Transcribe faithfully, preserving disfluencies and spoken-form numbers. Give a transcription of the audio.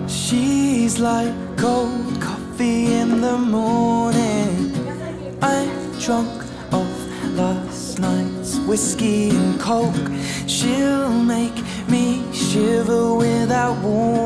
She's like cold coffee in the morning. I'm drunk off last night's whiskey and coke. She'll make me shiver without warning.